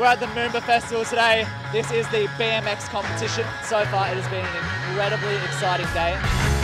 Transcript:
We're at the Moomba Festival today. This is the BMX competition. So far it has been an incredibly exciting day.